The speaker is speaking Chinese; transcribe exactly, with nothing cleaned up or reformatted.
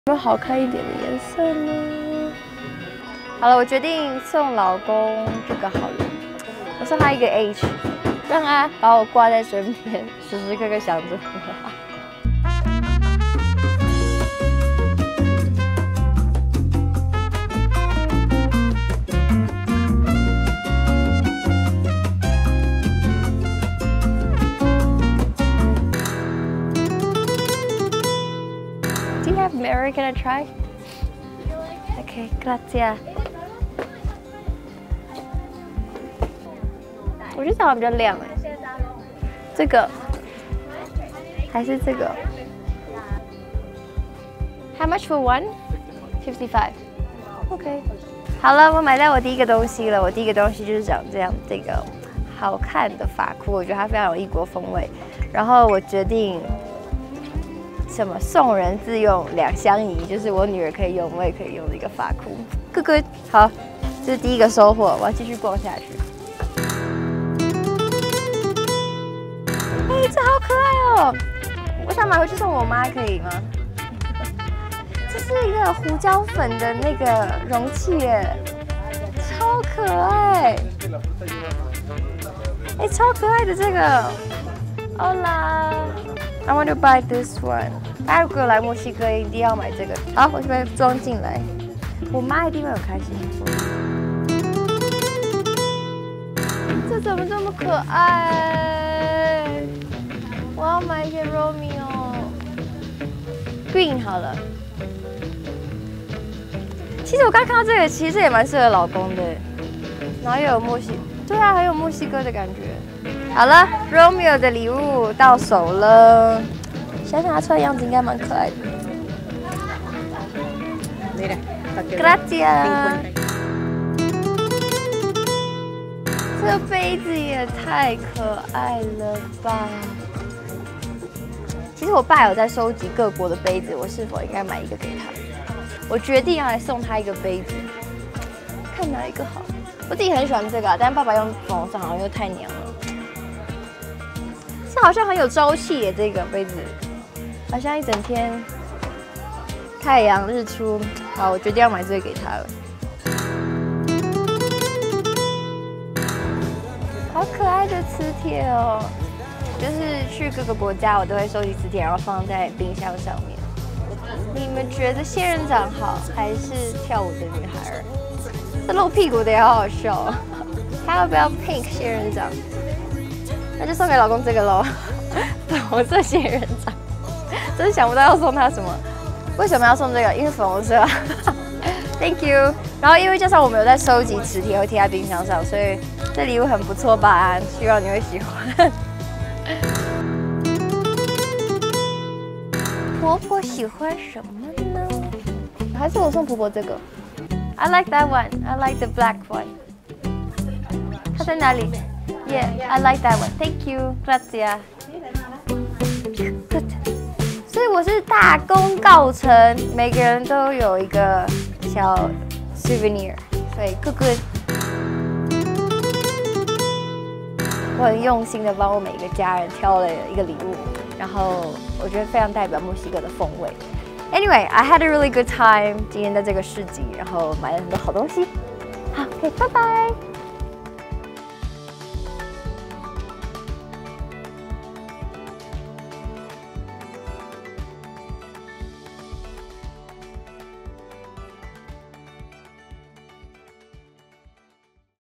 有没有好看一点的颜色呢？好了，我决定送老公这个好了，我送他一个 H， 让他把我挂在身边，时时刻刻想着我。Do you have mirror? Can I try? Okay, gracias. 我觉得这好像比较亮哎，这个还是这个 ？How much for one? Fifty-five. OK. 好了，我买到我第一个东西了。我第一个东西就是长这样，这个好看的发箍，我觉得它非常有异国风味。然后我决定。 什么送人自用两相宜，就是我女儿可以用，我也可以用的一个发箍。哥哥，好，这是第一个收获，我要继续逛下去。哎，这好可爱哦！我想买回去送我妈，可以吗？这是一个胡椒粉的那个容器耶，超可爱！哎，超可爱的这个，欧啦。 I want to buy this one。大家如果来墨西哥，一定要买这个。好，我这边装进来，我妈一定会很开心。这怎么这么可爱？我要买一个 Romeo Green 好了。其实我刚看到这个，其实也蛮适合老公的，然后又有墨西，对啊，很有墨西哥的感觉。 好了 ，Romeo 的礼物到手了。想想他穿的样子应该蛮可爱的。Gracias。这个杯子也太可爱了吧！其实我爸有在收集各国的杯子，我是否应该买一个给他？我决定要来送他一个杯子，看哪一个好。我自己很喜欢这个、啊，但是爸爸用粉红色好像又太娘了。 这好像很有朝气耶，这个杯子，好像一整天太阳日出。好，我决定要买这个给他了。好可爱的磁铁哦！就是去各个国家，我都会收集磁铁，然后放在冰箱上面。你们觉得仙人掌好，还是跳舞的女孩儿？这露屁股的也好好笑哦。他要不要 pink 仙人掌？ 那就送给老公这个喽，粉红色仙人掌，真是想不到要送他什么。为什么要送这个？因为粉红色。Thank you。然后因为加上我们有在收集磁铁，会贴在冰箱上，所以这礼物很不错吧？希望你会喜欢。婆婆喜欢什么呢？还是我送婆婆这个 ？I like that one. I like the black one. 它在哪里？ Yeah, I like that one. Thank you, gracias. 所以我是大功告成，每个人都有一个小 souvenir。所以 good good。我很用心的帮我每个家人挑了一个礼物，然后我觉得非常代表墨西哥的风味。Anyway, I had a really good time. 今天在这个市集，然后买了很多好东西。好，可以，拜拜。